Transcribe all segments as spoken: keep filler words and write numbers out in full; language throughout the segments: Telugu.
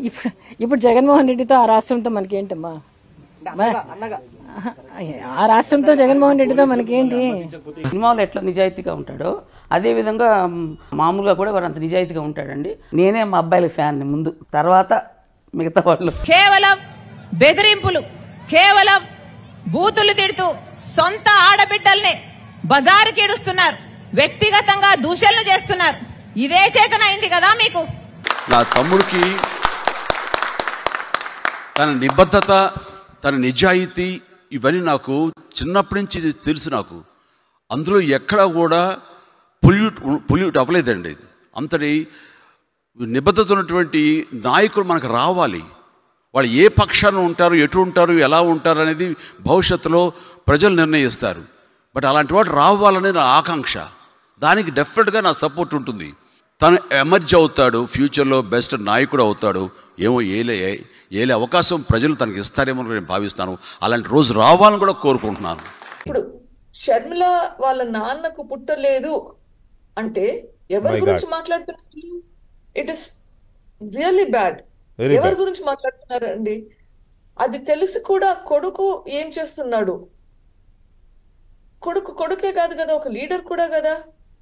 ఇప్పుడు ఇప్పుడు జగన్మోహన్ రెడ్డితో ఆ రాష్ట్రంతో మనకేంటమ్మా? ఆ రాష్ట్రంతో జగన్మోహన్ రెడ్డితో మనకేంటి? సినిమాలో ఎట్లా నిజాయితీగా ఉంటాడో అదే విధంగా మామూలుగా కూడా వాడు అంత నిజాయితీగా ఉంటాడండి. నేనే మా అబ్బాయిల ఫ్యాన్ ముందు, తర్వాత మిగతా వాళ్ళు. కేవలం బెదిరింపులు, కేవలం బూతులు తిడుతూ సొంత ఆడబిడ్డల్ని బజారుకి ఇడుస్తున్నారు, వ్యక్తిగతంగా దూషణలు చేస్తున్నారు. ఇదే చేతనైంది కదా మీకు? నా తమ్ముడికి తన నిబద్ధత, తన నిజాయితీ ఇవన్నీ నాకు చిన్నప్పటి నుంచి తెలుసు. నాకు అందులో ఎక్కడా కూడా పొల్యూట్ పొల్యూట్ అవ్వలేదండి. అంతటి నిబద్ధత ఉన్నటువంటి నాయకులు మనకు రావాలి. వాళ్ళు ఏ పక్షాన ఉంటారు, ఎటు ఉంటారు, ఎలా ఉంటారు అనేది భవిష్యత్తులో ప్రజలు నిర్ణయిస్తారు. బట్ అలాంటి వాడు రావాలనే నా ఆకాంక్ష. దానికి డెఫినెట్గా నా సపోర్ట్ ఉంటుంది. తను ఎమర్జ్ అవుతాడు, ఫ్యూచర్లో బెస్ట్ నాయకుడు అవుతాడు. ఏమో ఏలే ఏలే అవకాశం ప్రజలు తనకి ఇస్తారేమో నేను భావిస్తాను. అలాంటి రోజు రావాలని కూడా కోరుకుంటున్నాను. ఇప్పుడు షర్మిల వాళ్ళ నాన్నకు పుట్టలేదు అంటే ఎవరి గురించి మాట్లాడుతున్నారు? It is really bad. ఎవరి గురించి మాట్లాడుతున్నారు అండి? అది తెలిసి కూడా కొడుకు ఏం చేస్తున్నాడు? కొడుకు కొడుకే కాదు కదా, ఒక లీడర్ కూడా కదా.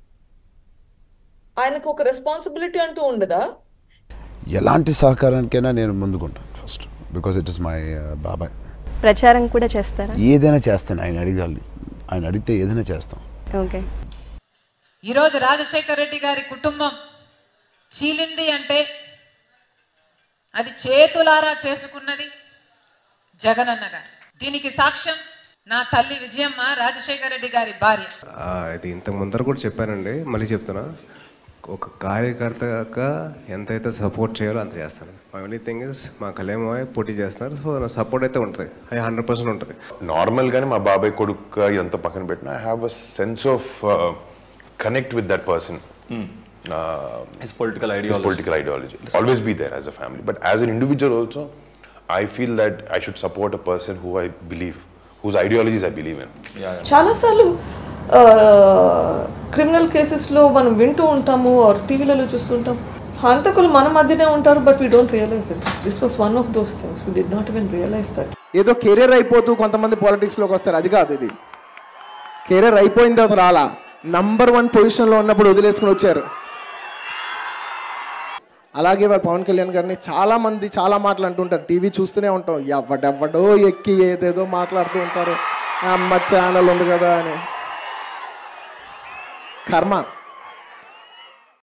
ఆయనకు ఒక రెస్పాన్సిబిలిటీ అంటూ ఉండదా? ఎలాంటి సహకారానికైనా నేను ముందుకుంటాను first, because it is my బాబాయ్. ప్రచారం కూడా చేస్తారా? ఏదైనా చేస్తాను, ఆయన అడిగాలి, ఆయన అడిగితే ఏదైనా చేస్తాం. ఓకే. ఈరోజు రాజశేఖర్ రెడ్డి గారి కుటుంబం చీలింది అంటే అది చేతులారా చేసుకున్నది జగనన్న గారు. దీనికి సాక్ష్యం నా తల్లి విజయమ్మ, రాజశేఖర్ రెడ్డి గారి భార్య. ఇది ఇంతకు ముందర కూడా చెప్పానండి, మళ్ళీ చెప్తున్నా. ఒక కార్యకర్తగా ఎంతైతే సపోర్ట్ చేయాలో అంత చేస్తాను. మై ఓన్లీ థింగ్ ఇస్ మా కళ్యాణ్ పోటీ చేస్తున్నారు, సో నా సపోర్ట్ అయితే ఉంటుంది, అది హండ్రెడ్ పర్సెంట్ ఉంటుంది. నార్మల్గానే మా బాబాయ్ కొడుకు ఎంత పక్కన పెట్టినా I have a sense of connect with that person. His political ideology. His political ideology. Always be there as a family. But as an individual also, I feel that I should support a person who I believe, whose ideologies I believe in. చాలా సార్లు క్రిమినల్ కేసెస్లో మనం వింటూ ఉంటాము, ఆర్ టీవీలలో చూస్తుంటాం, హంతకులు మన మధ్యనే ఉంటారు, but we don't realize it. This was one of those things we did not even realize that. ఏదో కెరీర్ అయిపోతూ కొంతమంది పాలిటిక్స్లోకి వస్తారు, అది కాదు. ఇది కెరీర్ అయిపోయిన తర్వాత రాలా, నంబర్ వన్ పొజిషన్లో ఉన్నప్పుడు వదిలేసుకుని వచ్చారు. అలాగే వారు పవన్ కళ్యాణ్ గారిని చాలా మంది చాలా మాటలు అంటుంటారు, టీవీ చూస్తూనే ఉంటాం, ఎవడెవడో ఎక్కి ఏదేదో మాట్లాడుతూ ఉంటారు, అమ్మ ఛానల్ ఉంది కదా అని. కర్మ.